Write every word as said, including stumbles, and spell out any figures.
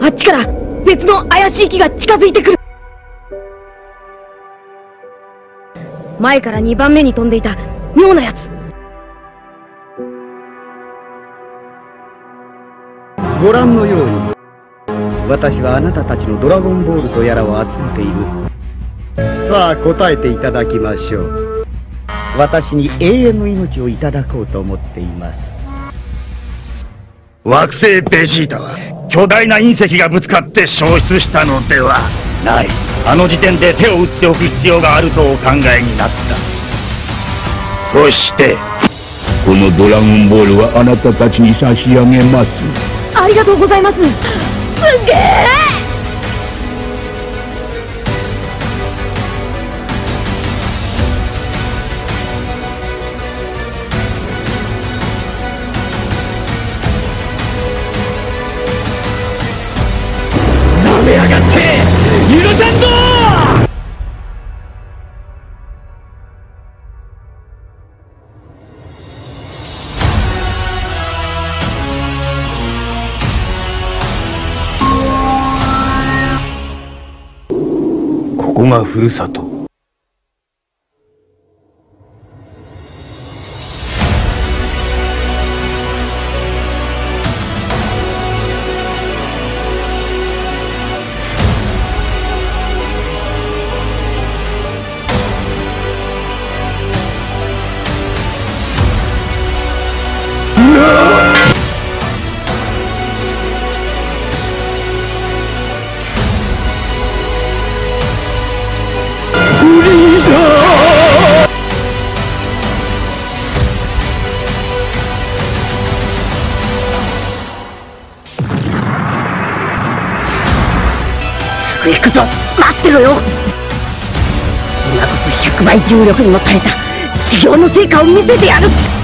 あっちから別の怪しい木が近づいてくる。前からにばんめに飛んでいた妙なやつ。 ご覧のように私はあなたたちのドラゴンボールとやらを集めている。さあ答えていただきましょう。私に永遠の命をいただこうと思っています。 惑星ベジータは巨大な隕石がぶつかって消失したのではない。あの時点で手を打っておく必要があるとお考えになった。そしてこのドラゴンボールはあなたたちに差し上げます。 ありがとうございます。すげえ。 なめやがって許さんぞ。ここがふるさと。 行くぞ。待ってろよ。今こそひゃくばい重力にも耐えた修行の成果を見せてやる。